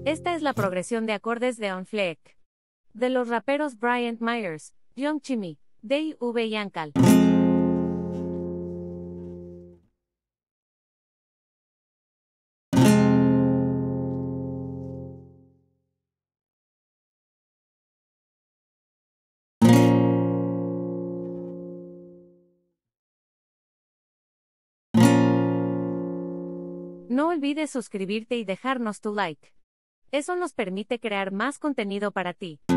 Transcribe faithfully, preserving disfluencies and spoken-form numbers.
Esta es la progresión de acordes de On Fleck. De los raperos Bryant Myers, Young Chimmy, Dave V. Yankal. No olvides suscribirte y dejarnos tu like. Eso nos permite crear más contenido para ti.